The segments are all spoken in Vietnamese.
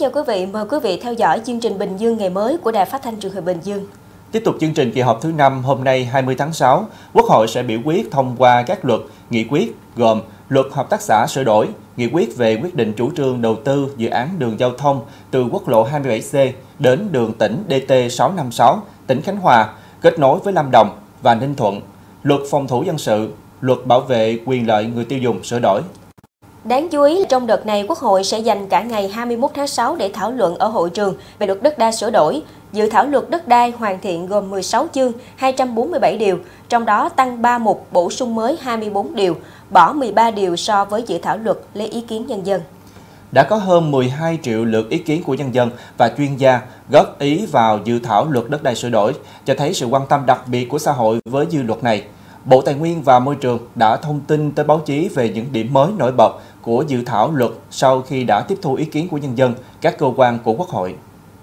chào quý vị, mời quý vị theo dõi chương trình Bình Dương ngày mới của Đài Phát thanh Truyền hình Bình Dương. Tiếp tục chương trình kỳ họp thứ 5 hôm nay 20 tháng 6, Quốc hội sẽ biểu quyết thông qua các luật, nghị quyết gồm Luật Hợp tác xã sửa đổi, nghị quyết về quyết định chủ trương đầu tư dự án đường giao thông từ quốc lộ 27C đến đường tỉnh DT656, tỉnh Khánh Hòa, kết nối với Lâm Đồng và Ninh Thuận, Luật Phòng thủ dân sự, Luật bảo vệ quyền lợi người tiêu dùng sửa đổi. Đáng chú ý, trong đợt này, Quốc hội sẽ dành cả ngày 21 tháng 6 để thảo luận ở hội trường về luật đất đai sửa đổi. Dự thảo luật đất đai hoàn thiện gồm 16 chương, 247 điều, trong đó tăng 3 mục, bổ sung mới 24 điều, bỏ 13 điều so với dự thảo luật lấy ý kiến nhân dân. Đã có hơn 12 triệu lượt ý kiến của nhân dân và chuyên gia góp ý vào dự thảo luật đất đai sửa đổi, cho thấy sự quan tâm đặc biệt của xã hội với dự luật này. Bộ Tài nguyên và Môi trường đã thông tin tới báo chí về những điểm mới nổi bật của dự thảo luật sau khi đã tiếp thu ý kiến của nhân dân, các cơ quan của Quốc hội.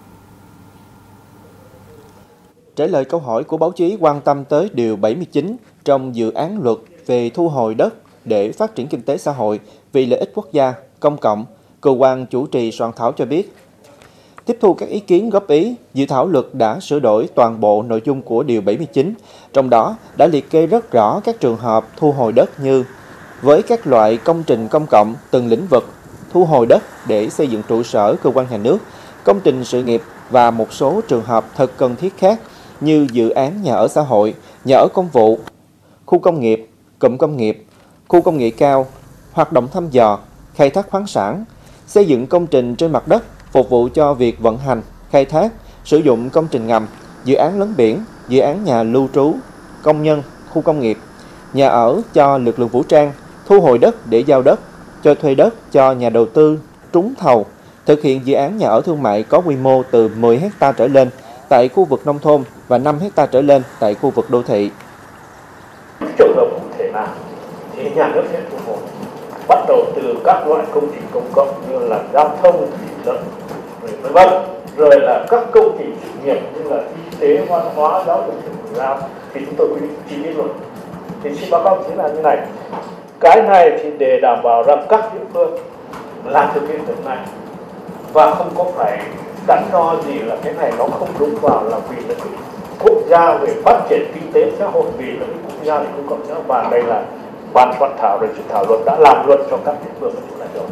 Trả lời câu hỏi của báo chí quan tâm tới Điều 79 trong dự án luật về thu hồi đất để phát triển kinh tế xã hội vì lợi ích quốc gia, công cộng, cơ quan chủ trì soạn thảo cho biết, tiếp thu các ý kiến góp ý, dự thảo luật đã sửa đổi toàn bộ nội dung của Điều 79, trong đó đã liệt kê rất rõ các trường hợp thu hồi đất như với các loại công trình công cộng từng lĩnh vực, thu hồi đất để xây dựng trụ sở cơ quan nhà nước, công trình sự nghiệp và một số trường hợp thật cần thiết khác như dự án nhà ở xã hội, nhà ở công vụ, khu công nghiệp, cụm công nghiệp, khu công nghệ cao, hoạt động thăm dò, khai thác khoáng sản, xây dựng công trình trên mặt đất phục vụ cho việc vận hành, khai thác, sử dụng công trình ngầm, dự án lấn biển, dự án nhà lưu trú, công nhân, khu công nghiệp, nhà ở cho lực lượng vũ trang, thu hồi đất để giao đất, cho thuê đất cho nhà đầu tư trúng thầu, thực hiện dự án nhà ở thương mại có quy mô từ 10 ha trở lên tại khu vực nông thôn và 5 ha trở lên tại khu vực đô thị. Trường hợp cụ thể nào thì nhà nước sẽ thu hồi, bắt đầu từ các loại công trình công cộng như là giao thông, thủy lợi, v.v. rồi là các công trình sự nghiệp như là y tế, văn hóa, giáo dục, thể giáo thì chúng tôi quy định chi tiết luật. Thì xin báo cáo chính là như này, cái này thì để đảm bảo rằng các địa phương làm thực hiện việc này và không có phải đắn đo gì là cái này nó không đúng vào là vì lợi ích quốc gia về phát triển kinh tế xã hội, vì lợi ích quốc gia thì không cộng nữa, và đây là ban soạn thảo rồi dự thảo luật đã làm luật cho các địa phương ở chỗ này rồi.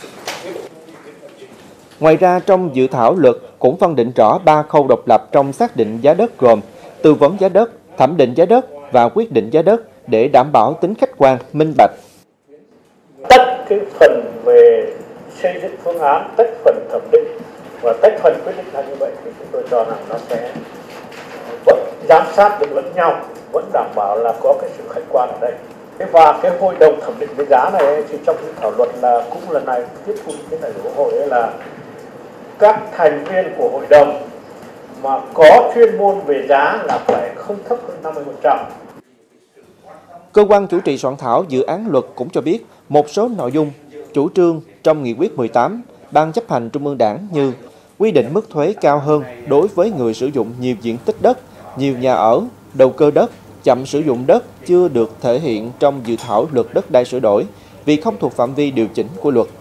Ngoài ra, trong dự thảo luật cũng phân định rõ 3 khâu độc lập trong xác định giá đất gồm tư vấn giá đất, thẩm định giá đất và quyết định giá đất để đảm bảo tính khách quan, minh bạch. Tách cái phần về xây dựng phương án, tách phần thẩm định và tách phần quyết định là như vậy thì chúng tôi cho rằng nó sẽ vẫn giám sát được lẫn nhau, vẫn đảm bảo là có cái sự khách quan ở đây. Và cái hội đồng thẩm định với giá này thì trong dự thảo luật là cũng lần này tiếp thu cái này của Quốc hội là các thành viên của hội đồng mà có chuyên môn về giá là phải không thấp hơn 50%. Cơ quan chủ trì soạn thảo dự án luật cũng cho biết một số nội dung, chủ trương trong Nghị quyết 18 Ban chấp hành Trung ương Đảng như quy định mức thuế cao hơn đối với người sử dụng nhiều diện tích đất, nhiều nhà ở, đầu cơ đất, chậm sử dụng đất chưa được thể hiện trong dự thảo luật đất đai sửa đổi vì không thuộc phạm vi điều chỉnh của luật.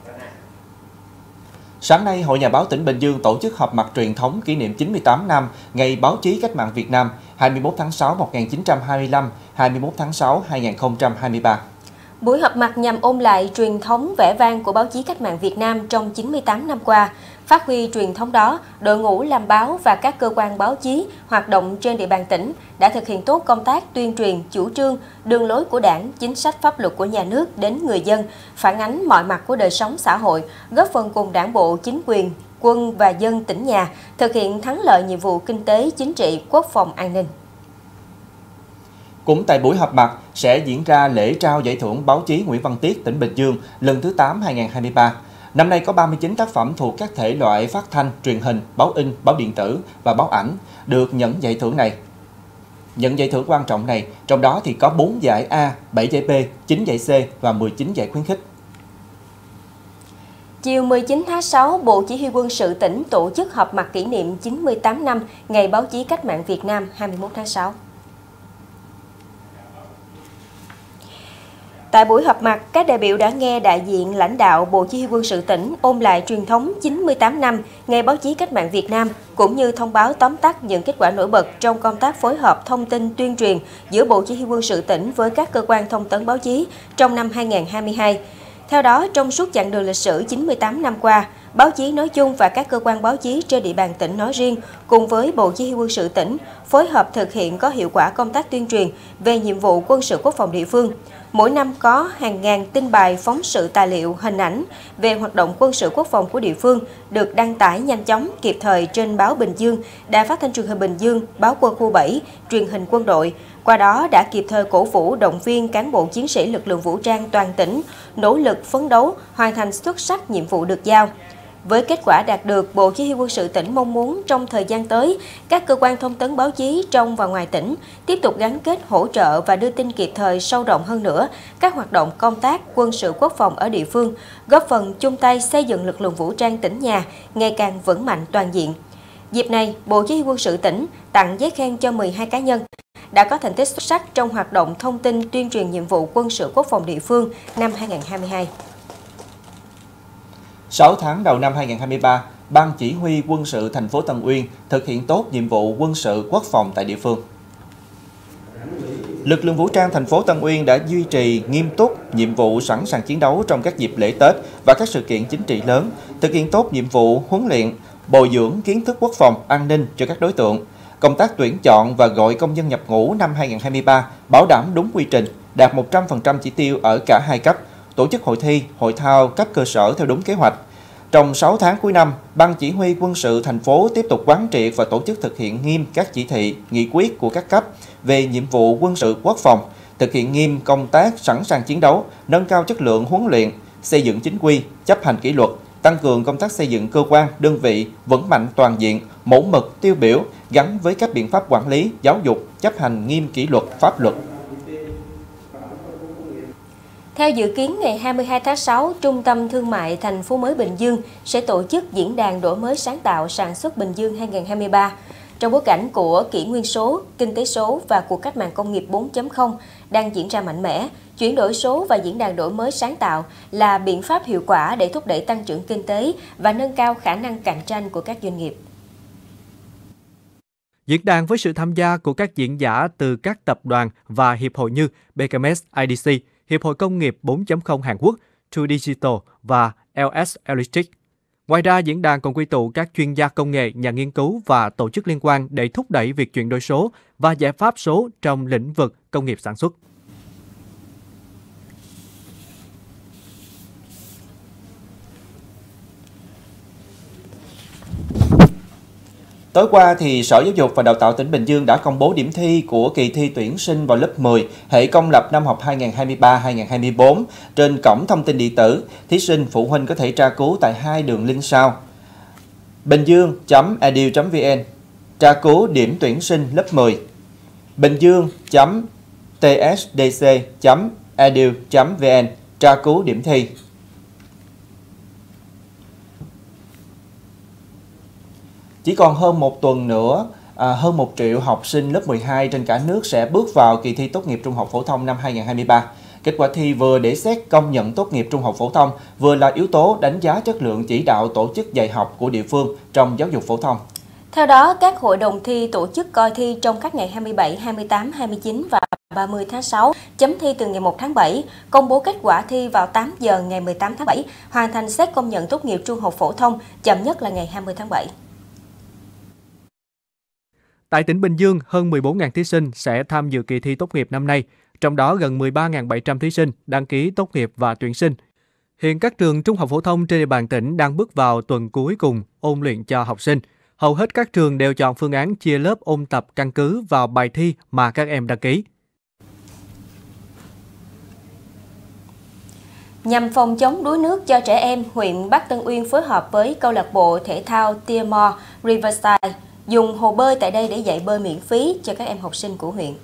Sáng nay, Hội Nhà báo tỉnh Bình Dương tổ chức họp mặt truyền thống kỷ niệm 98 năm Ngày Báo chí Cách mạng Việt Nam 21 tháng 6 1925, 21 tháng 6 2023. Buổi họp mặt nhằm ôn lại truyền thống vẻ vang của báo chí cách mạng Việt Nam trong 98 năm qua. Phát huy truyền thống đó, đội ngũ làm báo và các cơ quan báo chí hoạt động trên địa bàn tỉnh đã thực hiện tốt công tác tuyên truyền, chủ trương, đường lối của Đảng, chính sách pháp luật của nhà nước đến người dân, phản ánh mọi mặt của đời sống xã hội, góp phần cùng Đảng bộ, chính quyền, quân và dân tỉnh nhà thực hiện thắng lợi nhiệm vụ kinh tế, chính trị, quốc phòng, an ninh. Cũng tại buổi họp mặt sẽ diễn ra lễ trao giải thưởng báo chí Nguyễn Văn Tiết tỉnh Bình Dương lần thứ 8 2023. Năm nay có 39 tác phẩm thuộc các thể loại phát thanh, truyền hình, báo in, báo điện tử và báo ảnh được nhận giải thưởng này. Nhận giải thưởng quan trọng này, trong đó thì có 4 giải A, 7 giải B, 9 giải C và 19 giải khuyến khích. Chiều 19 tháng 6, Bộ Chỉ huy quân sự tỉnh tổ chức họp mặt kỷ niệm 98 năm Ngày Báo chí Cách mạng Việt Nam 21 tháng 6. Tại buổi họp mặt, các đại biểu đã nghe đại diện lãnh đạo Bộ Chỉ huy Quân sự tỉnh ôn lại truyền thống 98 năm Ngày báo chí cách mạng Việt Nam, cũng như thông báo tóm tắt những kết quả nổi bật trong công tác phối hợp thông tin tuyên truyền giữa Bộ Chỉ huy Quân sự tỉnh với các cơ quan thông tấn báo chí trong năm 2022. Theo đó, trong suốt chặng đường lịch sử 98 năm qua, báo chí nói chung và các cơ quan báo chí trên địa bàn tỉnh nói riêng cùng với Bộ Chỉ huy Quân sự tỉnh phối hợp thực hiện có hiệu quả công tác tuyên truyền về nhiệm vụ quân sự quốc phòng địa phương. Mỗi năm có hàng ngàn tin bài, phóng sự, tài liệu, hình ảnh về hoạt động quân sự quốc phòng của địa phương được đăng tải nhanh chóng, kịp thời trên báo Bình Dương, Đài Phát thanh Truyền hình Bình Dương, báo Quân khu 7, truyền hình quân đội. Qua đó đã kịp thời cổ vũ động viên cán bộ chiến sĩ lực lượng vũ trang toàn tỉnh nỗ lực phấn đấu, hoàn thành xuất sắc nhiệm vụ được giao. Với kết quả đạt được, Bộ Chỉ huy Quân sự tỉnh mong muốn trong thời gian tới, các cơ quan thông tấn báo chí trong và ngoài tỉnh tiếp tục gắn kết hỗ trợ và đưa tin kịp thời sâu rộng hơn nữa các hoạt động công tác quân sự quốc phòng ở địa phương, góp phần chung tay xây dựng lực lượng vũ trang tỉnh nhà ngày càng vững mạnh toàn diện. Dịp này, Bộ Chỉ huy Quân sự tỉnh tặng giấy khen cho 12 cá nhân đã có thành tích xuất sắc trong hoạt động thông tin tuyên truyền nhiệm vụ quân sự quốc phòng địa phương năm 2022. 6 tháng đầu năm 2023, Ban Chỉ huy Quân sự thành phố Tân Uyên thực hiện tốt nhiệm vụ quân sự quốc phòng tại địa phương. Lực lượng vũ trang thành phố Tân Uyên đã duy trì nghiêm túc nhiệm vụ sẵn sàng chiến đấu trong các dịp lễ Tết và các sự kiện chính trị lớn, thực hiện tốt nhiệm vụ huấn luyện, bồi dưỡng kiến thức quốc phòng, an ninh cho các đối tượng. Công tác tuyển chọn và gọi công dân nhập ngũ năm 2023 bảo đảm đúng quy trình, đạt 100% chỉ tiêu ở cả hai cấp, tổ chức hội thi, hội thao cấp cơ sở theo đúng kế hoạch. Trong 6 tháng cuối năm, Ban Chỉ huy Quân sự thành phố tiếp tục quán triệt và tổ chức thực hiện nghiêm các chỉ thị, nghị quyết của các cấp về nhiệm vụ quân sự quốc phòng, thực hiện nghiêm công tác sẵn sàng chiến đấu, nâng cao chất lượng huấn luyện, xây dựng chính quy, chấp hành kỷ luật, tăng cường công tác xây dựng cơ quan, đơn vị vững mạnh toàn diện, mẫu mực, tiêu biểu gắn với các biện pháp quản lý, giáo dục, chấp hành nghiêm kỷ luật, pháp luật. Theo dự kiến, ngày 22 tháng 6, Trung tâm Thương mại Thành phố mới Bình Dương sẽ tổ chức diễn đàn đổi mới sáng tạo sản xuất Bình Dương 2023. Trong bối cảnh của kỷ nguyên số, kinh tế số và cuộc cách mạng công nghiệp 4.0 đang diễn ra mạnh mẽ, chuyển đổi số và diễn đàn đổi mới sáng tạo là biện pháp hiệu quả để thúc đẩy tăng trưởng kinh tế và nâng cao khả năng cạnh tranh của các doanh nghiệp. Diễn đàn với sự tham gia của các diễn giả từ các tập đoàn và hiệp hội như BKMS IDC, Hiệp hội Công nghiệp 4.0 Hàn Quốc, True Digital và LS Electric. Ngoài ra, diễn đàn còn quy tụ các chuyên gia công nghệ, nhà nghiên cứu và tổ chức liên quan để thúc đẩy việc chuyển đổi số và giải pháp số trong lĩnh vực công nghiệp sản xuất. Tối qua, thì Sở Giáo dục và Đào tạo tỉnh Bình Dương đã công bố điểm thi của kỳ thi tuyển sinh vào lớp 10 hệ công lập năm học 2023-2024 trên cổng thông tin điện tử. Thí sinh, phụ huynh có thể tra cứu tại hai đường link sau: binhdương.edu.vn tra cứu điểm tuyển sinh lớp 10, binhdương.tsdc.edu.vn tra cứu điểm thi. Chỉ còn hơn một tuần nữa, hơn 1 triệu học sinh lớp 12 trên cả nước sẽ bước vào kỳ thi tốt nghiệp trung học phổ thông năm 2023. Kết quả thi vừa để xét công nhận tốt nghiệp trung học phổ thông, vừa là yếu tố đánh giá chất lượng chỉ đạo tổ chức dạy học của địa phương trong giáo dục phổ thông. Theo đó, các hội đồng thi tổ chức coi thi trong các ngày 27, 28, 29 và 30 tháng 6, chấm thi từ ngày 1 tháng 7, công bố kết quả thi vào 8 giờ ngày 18 tháng 7, hoàn thành xét công nhận tốt nghiệp trung học phổ thông chậm nhất là ngày 20 tháng 7. Tại tỉnh Bình Dương, hơn 14.000 thí sinh sẽ tham dự kỳ thi tốt nghiệp năm nay, trong đó gần 13.700 thí sinh đăng ký tốt nghiệp và tuyển sinh. Hiện các trường trung học phổ thông trên địa bàn tỉnh đang bước vào tuần cuối cùng ôn luyện cho học sinh. Hầu hết các trường đều chọn phương án chia lớp ôn tập căn cứ vào bài thi mà các em đăng ký. Nhằm phòng chống đuối nước cho trẻ em, huyện Bắc Tân Uyên phối hợp với câu lạc bộ thể thao Tiamore Riverside dùng hồ bơi tại đây để dạy bơi miễn phí cho các em học sinh của huyện.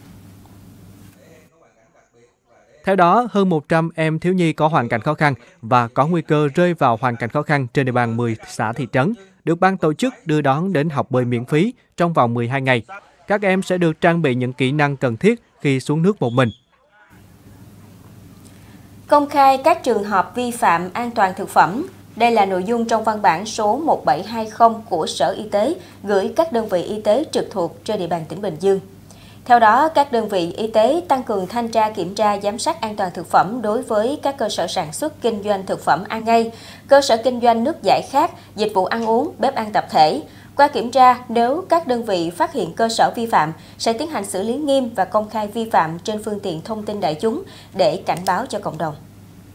Theo đó, hơn 100 em thiếu nhi có hoàn cảnh khó khăn và có nguy cơ rơi vào hoàn cảnh khó khăn trên địa bàn 10 xã thị trấn được ban tổ chức đưa đón đến học bơi miễn phí trong vòng 12 ngày. Các em sẽ được trang bị những kỹ năng cần thiết khi xuống nước một mình. Công khai các trường hợp vi phạm an toàn thực phẩm. Đây là nội dung trong văn bản số 1720 của Sở Y tế gửi các đơn vị y tế trực thuộc trên địa bàn tỉnh Bình Dương. Theo đó, các đơn vị y tế tăng cường thanh tra kiểm tra giám sát an toàn thực phẩm đối với các cơ sở sản xuất kinh doanh thực phẩm ăn ngay, cơ sở kinh doanh nước giải khát, dịch vụ ăn uống, bếp ăn tập thể. Qua kiểm tra, nếu các đơn vị phát hiện cơ sở vi phạm, sẽ tiến hành xử lý nghiêm và công khai vi phạm trên phương tiện thông tin đại chúng để cảnh báo cho cộng đồng.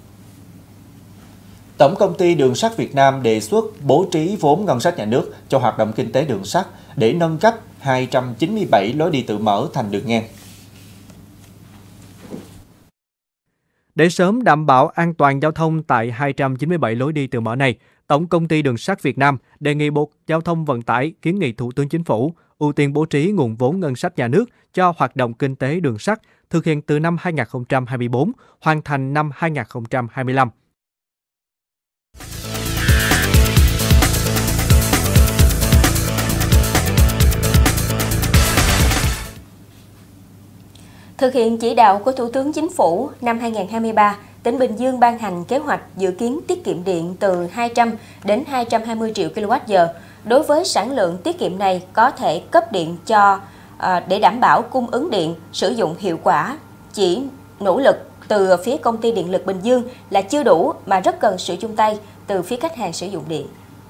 Tổng công ty Đường sắt Việt Nam đề xuất bố trí vốn ngân sách nhà nước cho hoạt động kinh tế đường sắt để nâng cấp 297 lối đi tự mở thành đường ngang. Để sớm đảm bảo an toàn giao thông tại 297 lối đi tự mở này, Tổng công ty Đường sắt Việt Nam đề nghị Bộ Giao thông Vận tải kiến nghị Thủ tướng Chính phủ ưu tiên bố trí nguồn vốn ngân sách nhà nước cho hoạt động kinh tế đường sắt thực hiện từ năm 2024, hoàn thành năm 2025. Thực hiện chỉ đạo của Thủ tướng Chính phủ, năm 2023, tỉnh Bình Dương ban hành kế hoạch dự kiến tiết kiệm điện từ 200 đến 220 triệu kWh. Đối với sản lượng tiết kiệm này có thể cấp điện để đảm bảo cung ứng điện, sử dụng hiệu quả. Chỉ nỗ lực từ phía Công ty Điện lực Bình Dương là chưa đủ mà rất cần sự chung tay từ phía khách hàng sử dụng điện.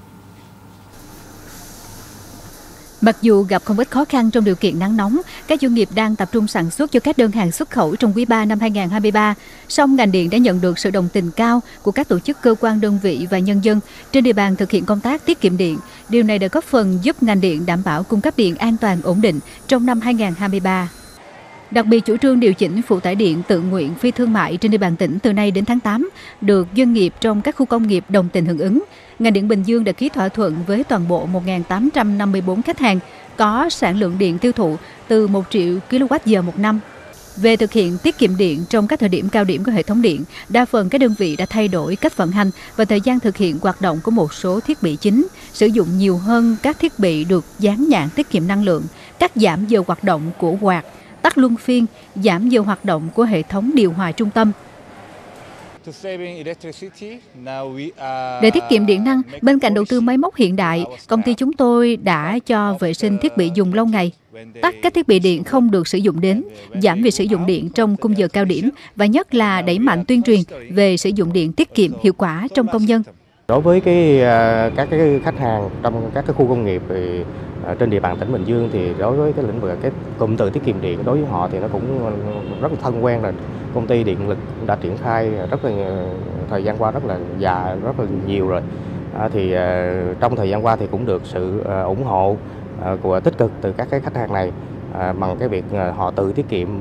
Mặc dù gặp không ít khó khăn trong điều kiện nắng nóng, các doanh nghiệp đang tập trung sản xuất cho các đơn hàng xuất khẩu trong quý 3 năm 2023. Song ngành điện đã nhận được sự đồng tình cao của các tổ chức, cơ quan, đơn vị và nhân dân trên địa bàn thực hiện công tác tiết kiệm điện. Điều này đã góp phần giúp ngành điện đảm bảo cung cấp điện an toàn, ổn định trong năm 2023. Đặc biệt, chủ trương điều chỉnh phụ tải điện tự nguyện phi thương mại trên địa bàn tỉnh từ nay đến tháng 8 được doanh nghiệp trong các khu công nghiệp đồng tình hưởng ứng. Ngành điện Bình Dương đã ký thỏa thuận với toàn bộ 1.854 khách hàng có sản lượng điện tiêu thụ từ 1 triệu kWh một năm. Về thực hiện tiết kiệm điện trong các thời điểm cao điểm của hệ thống điện, đa phần các đơn vị đã thay đổi cách vận hành và thời gian thực hiện hoạt động của một số thiết bị chính, sử dụng nhiều hơn các thiết bị được dán nhãn tiết kiệm năng lượng, cắt giảm giờ hoạt động của quạt, tắt luân phiên, giảm giờ hoạt động của hệ thống điều hòa trung tâm. Để tiết kiệm điện năng, bên cạnh đầu tư máy móc hiện đại, công ty chúng tôi đã cho vệ sinh thiết bị dùng lâu ngày, tắt các thiết bị điện không được sử dụng đến, giảm việc sử dụng điện trong khung giờ cao điểm và nhất là đẩy mạnh tuyên truyền về sử dụng điện tiết kiệm hiệu quả trong công nhân. Đối với các khách hàng trong các khu công nghiệp trên địa bàn tỉnh Bình Dương thì đối với cái lĩnh vực cái cụm từ tiết kiệm điện đối với họ thì nó cũng rất là thân quen rồi. Công ty điện lực đã triển khai rất là thời gian qua rất là nhiều rồi. Trong thời gian qua thì cũng được sự ủng hộ của tích cực từ các cái khách hàng này bằng cái việc họ tự tiết kiệm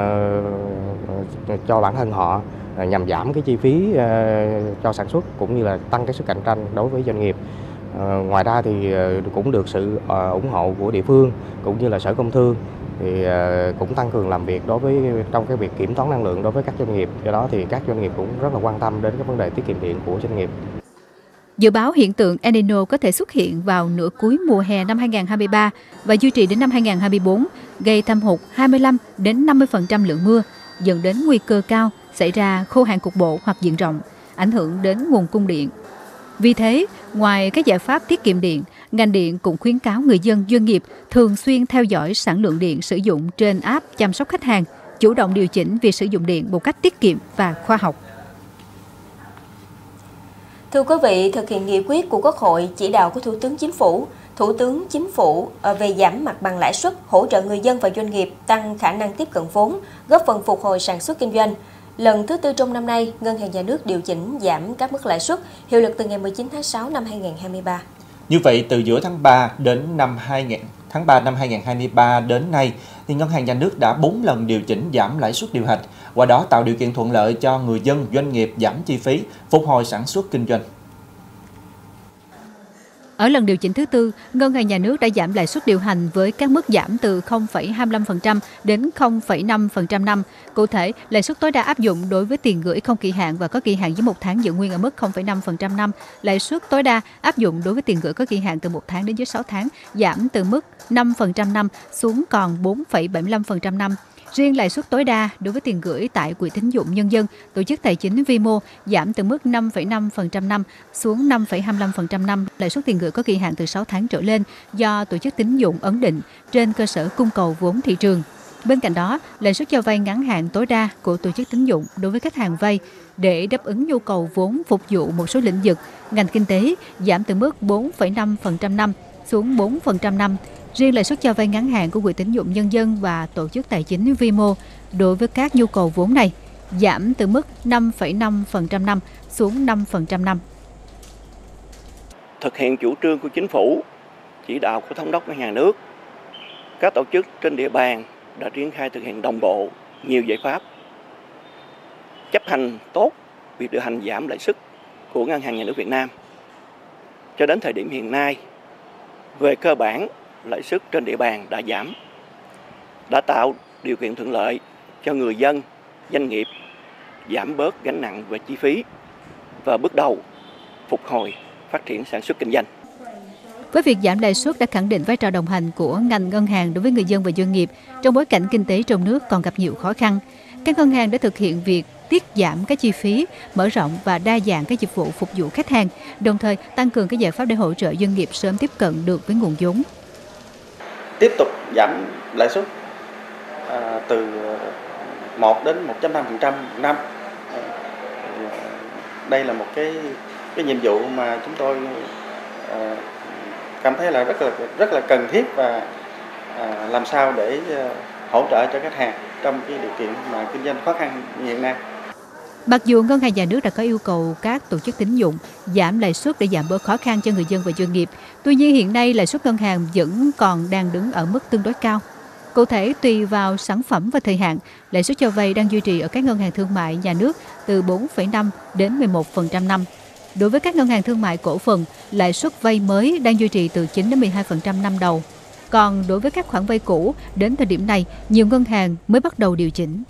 cho bản thân họ nhằm giảm cái chi phí cho sản xuất cũng như là tăng cái sức cạnh tranh đối với doanh nghiệp. Ngoài ra thì cũng được sự ủng hộ của địa phương cũng như là Sở Công Thương thì cũng tăng cường làm việc trong cái việc kiểm toán năng lượng đối với các doanh nghiệp. Do đó thì các doanh nghiệp cũng rất là quan tâm đến cái vấn đề tiết kiệm điện của doanh nghiệp. Dự báo hiện tượng El Nino có thể xuất hiện vào nửa cuối mùa hè năm 2023 và duy trì đến năm 2024, gây thâm hụt 25 đến 50% lượng mưa, dẫn đến nguy cơ cao xảy ra khô hạn cục bộ hoặc diện rộng, ảnh hưởng đến nguồn cung điện. Vì thế, ngoài các giải pháp tiết kiệm điện, ngành điện cũng khuyến cáo người dân, doanh nghiệp thường xuyên theo dõi sản lượng điện sử dụng trên app chăm sóc khách hàng, chủ động điều chỉnh việc sử dụng điện một cách tiết kiệm và khoa học. Thưa quý vị, thực hiện nghị quyết của Quốc hội, chỉ đạo của Thủ tướng Chính phủ về giảm mặt bằng lãi suất, hỗ trợ người dân và doanh nghiệp tăng khả năng tiếp cận vốn, góp phần phục hồi sản xuất kinh doanh. Lần thứ tư trong năm nay, Ngân hàng Nhà nước điều chỉnh giảm các mức lãi suất hiệu lực từ ngày 19 tháng 6 năm 2023. Như vậy, từ giữa tháng 3 năm 2023 đến nay, thì Ngân hàng Nhà nước đã 4 lần điều chỉnh giảm lãi suất điều hành, qua đó tạo điều kiện thuận lợi cho người dân, doanh nghiệp giảm chi phí, phục hồi sản xuất kinh doanh. Ở lần điều chỉnh thứ tư, Ngân hàng Nhà nước đã giảm lãi suất điều hành với các mức giảm từ 0,25% đến 0,5% năm. Cụ thể, lãi suất tối đa áp dụng đối với tiền gửi không kỳ hạn và có kỳ hạn dưới 1 tháng giữ nguyên ở mức 0,5% năm. Lãi suất tối đa áp dụng đối với tiền gửi có kỳ hạn từ 1 tháng đến dưới 6 tháng giảm từ mức 5% năm xuống còn 4,75% năm. Riêng lãi suất tối đa đối với tiền gửi tại Quỹ tín dụng nhân dân, tổ chức tài chính vi mô giảm từ mức 5,5% năm xuống 5,25% năm, lãi suất tiền gửi có kỳ hạn từ 6 tháng trở lên do tổ chức tín dụng ấn định trên cơ sở cung cầu vốn thị trường. Bên cạnh đó, lãi suất cho vay ngắn hạn tối đa của tổ chức tín dụng đối với khách hàng vay để đáp ứng nhu cầu vốn phục vụ một số lĩnh vực, ngành kinh tế giảm từ mức 4,5% năm xuống 4% năm. Riêng lãi suất cho vay ngắn hạn của Quỹ tín dụng nhân dân và tổ chức tài chính vi mô đối với các nhu cầu vốn này giảm từ mức 5,5% năm xuống 5% năm. Thực hiện chủ trương của chính phủ, chỉ đạo của thống đốc ngân hàng nước, các tổ chức trên địa bàn đã triển khai thực hiện đồng bộ nhiều giải pháp, chấp hành tốt việc điều hành giảm lãi suất của Ngân hàng Nhà nước Việt Nam. Cho đến thời điểm hiện nay, về cơ bản, lãi suất trên địa bàn đã giảm, đã tạo điều kiện thuận lợi cho người dân, doanh nghiệp giảm bớt gánh nặng về chi phí và bước đầu phục hồi phát triển sản xuất kinh doanh. Với việc giảm lãi suất đã khẳng định vai trò đồng hành của ngành ngân hàng đối với người dân và doanh nghiệp trong bối cảnh kinh tế trong nước còn gặp nhiều khó khăn. Các ngân hàng đã thực hiện việc tiết giảm các chi phí, mở rộng và đa dạng các dịch vụ phục vụ khách hàng, đồng thời tăng cường các giải pháp để hỗ trợ doanh nghiệp sớm tiếp cận được với nguồn vốn. Tiếp tục giảm lãi suất từ 1 đến 1,5% một năm. Đây là một cái nhiệm vụ mà chúng tôi cảm thấy là rất là cần thiết và làm sao để hỗ trợ cho khách hàng trong cái điều kiện mà kinh doanh khó khăn như hiện nay. Mặc dù Ngân hàng Nhà nước đã có yêu cầu các tổ chức tín dụng giảm lãi suất để giảm bớt khó khăn cho người dân và doanh nghiệp, tuy nhiên hiện nay lãi suất ngân hàng vẫn còn đang đứng ở mức tương đối cao. Cụ thể, tùy vào sản phẩm và thời hạn, lãi suất cho vay đang duy trì ở các ngân hàng thương mại nhà nước từ 4,5 đến 11% năm. Đối với các ngân hàng thương mại cổ phần, lãi suất vay mới đang duy trì từ 9 đến 12% năm đầu. Còn đối với các khoản vay cũ, đến thời điểm này, nhiều ngân hàng mới bắt đầu điều chỉnh.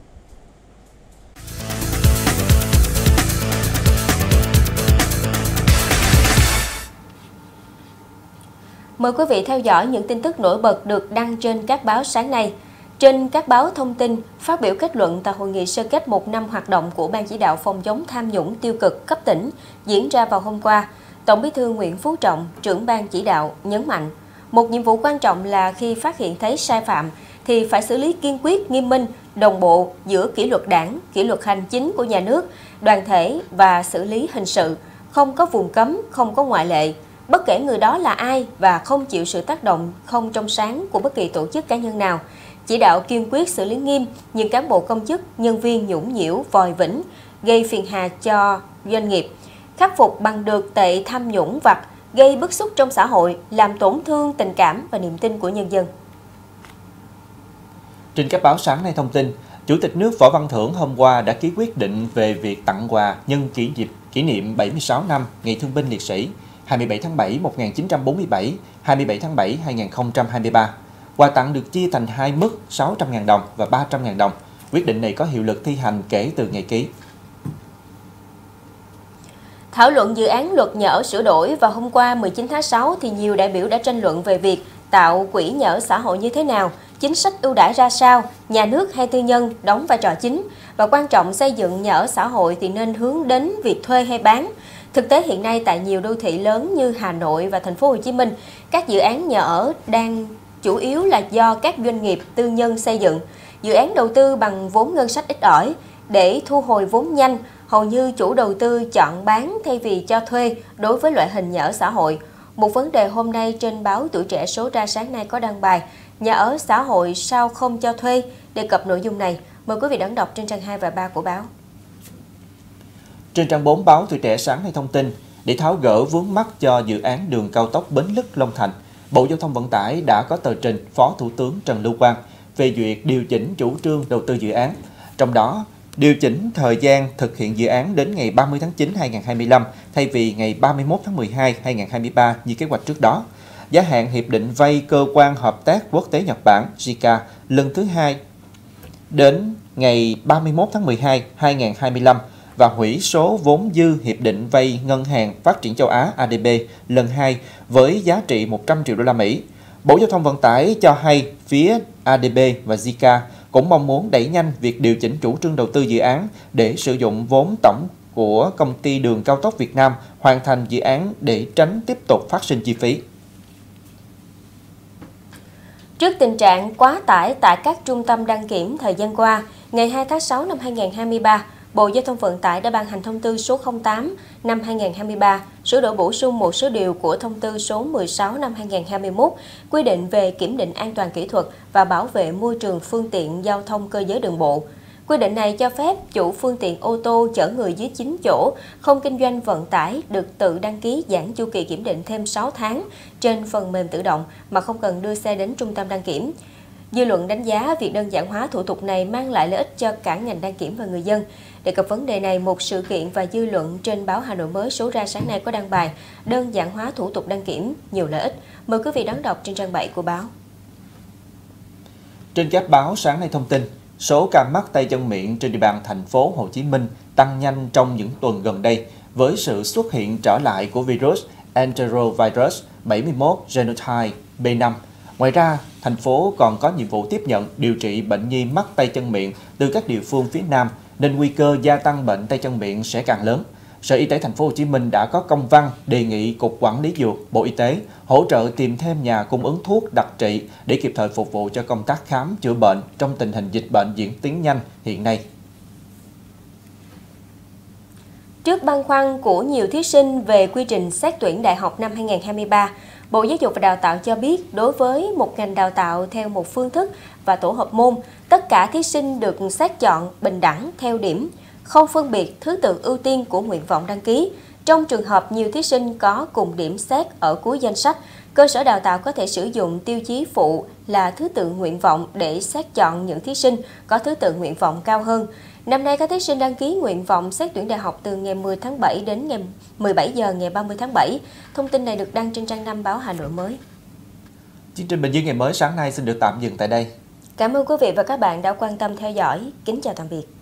Mời quý vị theo dõi những tin tức nổi bật được đăng trên các báo sáng nay. Trên các báo thông tin, phát biểu kết luận tại hội nghị sơ kết 1 năm hoạt động của Ban chỉ đạo phòng chống tham nhũng tiêu cực cấp tỉnh diễn ra vào hôm qua, Tổng Bí thư Nguyễn Phú Trọng, trưởng ban chỉ đạo, nhấn mạnh, một nhiệm vụ quan trọng là khi phát hiện thấy sai phạm thì phải xử lý kiên quyết, nghiêm minh, đồng bộ giữa kỷ luật đảng, kỷ luật hành chính của nhà nước, đoàn thể và xử lý hình sự, không có vùng cấm, không có ngoại lệ. Bất kể người đó là ai và không chịu sự tác động không trong sáng của bất kỳ tổ chức cá nhân nào. Chỉ đạo kiên quyết xử lý nghiêm những cán bộ công chức, nhân viên nhũng nhiễu, vòi vĩnh, gây phiền hà cho doanh nghiệp, khắc phục bằng được tệ tham nhũng vặt, gây bức xúc trong xã hội, làm tổn thương tình cảm và niềm tin của nhân dân. Trên các báo sáng nay thông tin, Chủ tịch nước Võ Văn Thưởng hôm qua đã ký quyết định về việc tặng quà nhân kỷ niệm 76 năm Ngày Thương binh Liệt sĩ 27 tháng 7 1947, 27 tháng 7 2023. Quà tặng được chia thành hai mức 600.000 đồng và 300.000 đồng. Quyết định này có hiệu lực thi hành kể từ ngày ký. Thảo luận dự án luật nhà ở sửa đổi vào hôm qua 19 tháng 6 thì nhiều đại biểu đã tranh luận về việc tạo quỹ nhà ở xã hội như thế nào, chính sách ưu đãi ra sao, nhà nước hay tư nhân đóng vai trò chính và quan trọng xây dựng nhà ở xã hội thì nên hướng đến việc thuê hay bán. Thực tế hiện nay tại nhiều đô thị lớn như Hà Nội và Thành phố Hồ Chí Minh, các dự án nhà ở đang chủ yếu là do các doanh nghiệp tư nhân xây dựng. Dự án đầu tư bằng vốn ngân sách ít ỏi để thu hồi vốn nhanh, hầu như chủ đầu tư chọn bán thay vì cho thuê đối với loại hình nhà ở xã hội. Một vấn đề hôm nay trên báo Tuổi Trẻ số ra sáng nay có đăng bài nhà ở xã hội sao không cho thuê. Đề cập nội dung này, mời quý vị đón đọc trên trang 2 và 3 của báo. Trên trang 4 báo Tuổi Trẻ sáng nay thông tin, để tháo gỡ vướng mắc cho dự án đường cao tốc Bến Lức - Long Thành, Bộ Giao thông Vận tải đã có tờ trình Phó Thủ tướng Trần Lưu Quang phê duyệt điều chỉnh chủ trương đầu tư dự án. Trong đó, điều chỉnh thời gian thực hiện dự án đến ngày 30 tháng 9 2025 thay vì ngày 31 tháng 12 2023 như kế hoạch trước đó. Gia hạn hiệp định vay Cơ quan Hợp tác Quốc tế Nhật Bản JICA lần thứ 2 đến ngày 31 tháng 12 2025 và hủy số vốn dư hiệp định vay Ngân hàng Phát triển Châu Á ADB lần 2 với giá trị 100 triệu đô la Mỹ. Bộ Giao thông Vận tải cho hay phía ADB và JICA cũng mong muốn đẩy nhanh việc điều chỉnh chủ trương đầu tư dự án để sử dụng vốn tổng của Công ty Đường Cao tốc Việt Nam hoàn thành dự án để tránh tiếp tục phát sinh chi phí. Trước tình trạng quá tải tại các trung tâm đăng kiểm thời gian qua, ngày 2 tháng 6 năm 2023, Bộ Giao thông Vận tải đã ban hành thông tư số 08 năm 2023, sửa đổi bổ sung một số điều của thông tư số 16 năm 2021, quy định về kiểm định an toàn kỹ thuật và bảo vệ môi trường phương tiện giao thông cơ giới đường bộ. Quy định này cho phép chủ phương tiện ô tô chở người dưới 9 chỗ không kinh doanh vận tải được tự đăng ký giãn chu kỳ kiểm định thêm 6 tháng trên phần mềm tự động mà không cần đưa xe đến trung tâm đăng kiểm. Dư luận đánh giá việc đơn giản hóa thủ tục này mang lại lợi ích cho cả ngành đăng kiểm và người dân. Đề cập vấn đề này, một sự kiện và dư luận trên báo Hà Nội Mới số ra sáng nay có đăng bài đơn giản hóa thủ tục đăng kiểm, nhiều lợi ích. Mời quý vị đón đọc trên trang 7 của báo. Trên các báo sáng nay thông tin, số ca mắc tay chân miệng trên địa bàn thành phố Hồ Chí Minh tăng nhanh trong những tuần gần đây với sự xuất hiện trở lại của virus enterovirus 71 genotype B5. Ngoài ra, thành phố còn có nhiệm vụ tiếp nhận điều trị bệnh nhi mắc tay chân miệng từ các địa phương phía Nam nên nguy cơ gia tăng bệnh tay chân miệng sẽ càng lớn. Sở Y tế thành phố Hồ Chí Minh đã có công văn đề nghị Cục Quản lý Dược, Bộ Y tế hỗ trợ tìm thêm nhà cung ứng thuốc đặc trị để kịp thời phục vụ cho công tác khám chữa bệnh trong tình hình dịch bệnh diễn tiến nhanh hiện nay. Trước băn khoăn của nhiều thí sinh về quy trình xét tuyển đại học năm 2023, Bộ Giáo dục và Đào tạo cho biết đối với một ngành đào tạo theo một phương thức và tổ hợp môn, tất cả thí sinh được xét chọn bình đẳng theo điểm, không phân biệt thứ tự ưu tiên của nguyện vọng đăng ký. Trong trường hợp nhiều thí sinh có cùng điểm xét ở cuối danh sách, cơ sở đào tạo có thể sử dụng tiêu chí phụ là thứ tự nguyện vọng để xét chọn những thí sinh có thứ tự nguyện vọng cao hơn. Năm nay, các thí sinh đăng ký nguyện vọng xét tuyển đại học từ ngày 10 tháng 7 đến ngày 17 giờ ngày 30 tháng 7. Thông tin này được đăng trên trang 5 báo Hà Nội Mới. Chương trình Bình Dương ngày mới sáng nay xin được tạm dừng tại đây. Cảm ơn quý vị và các bạn đã quan tâm theo dõi. Kính chào tạm biệt.